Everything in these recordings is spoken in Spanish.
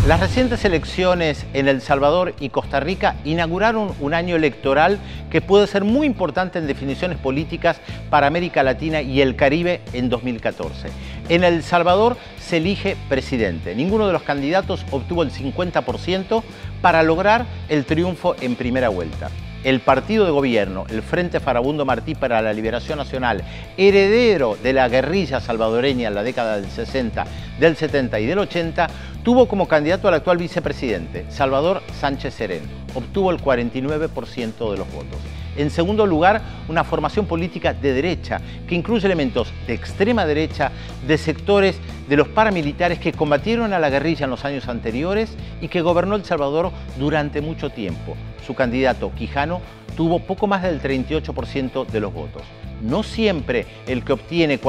Las recientes elecciones en El Salvador y Costa Rica inauguraron un año electoral que puede ser muy importante en definiciones políticas para América Latina y el Caribe en 2014. En El Salvador se elige presidente. Ninguno de los candidatos obtuvo el 50% para lograr el triunfo en primera vuelta. El partido de gobierno, el Frente Farabundo Martí para la Liberación Nacional, heredero de la guerrilla salvadoreña en la década del 60, del 70 y del 80, tuvo como candidato al actual vicepresidente, Salvador Sánchez Serén. Obtuvo el 49% de los votos. En segundo lugar, una formación política de derecha que incluye elementos de extrema derecha, de sectores de los paramilitares que combatieron a la guerrilla en los años anteriores y que gobernó El Salvador durante mucho tiempo. Su candidato, Quijano, tuvo poco más del 38% de los votos. No siempre el que obtiene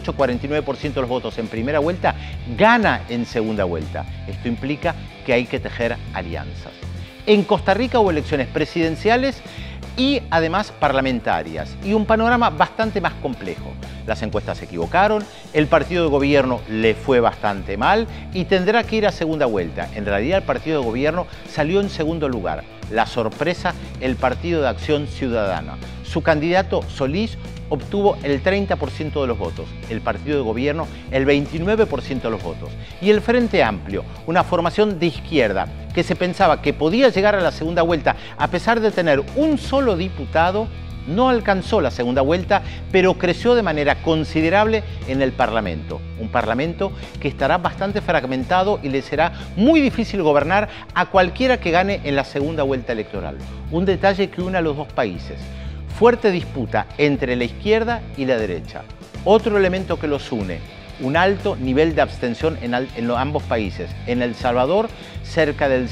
48-49% de los votos en primera vuelta gana en segunda vuelta. Esto implica que hay que tejer alianzas. En Costa Rica hubo elecciones presidenciales y además parlamentarias, y un panorama bastante más complejo. Las encuestas se equivocaron, el partido de gobierno le fue bastante mal y tendrá que ir a segunda vuelta. En realidad el partido de gobierno salió en segundo lugar. La sorpresa, el Partido de Acción Ciudadana. Su candidato Solís obtuvo el 30% de los votos, el partido de gobierno el 29% de los votos. Y el Frente Amplio, una formación de izquierda que se pensaba que podía llegar a la segunda vuelta a pesar de tener un solo diputado, no alcanzó la segunda vuelta, pero creció de manera considerable en el Parlamento. Un Parlamento que estará bastante fragmentado y le será muy difícil gobernar a cualquiera que gane en la segunda vuelta electoral. Un detalle que une a los dos países. Fuerte disputa entre la izquierda y la derecha. Otro elemento que los une, un alto nivel de abstención en ambos países. En El Salvador, cerca del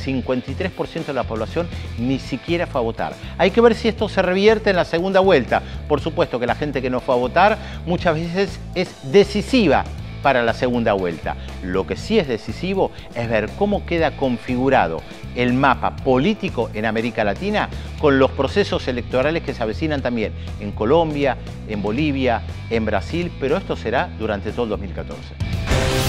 53% de la población ni siquiera fue a votar. Hay que ver si esto se revierte en la segunda vuelta. Por supuesto que la gente que no fue a votar muchas veces es decisiva para la segunda vuelta. Lo que sí es decisivo es ver cómo queda configurado el mapa político en América Latina con los procesos electorales que se avecinan también en Colombia, en Bolivia, en Brasil, pero esto será durante todo el 2014.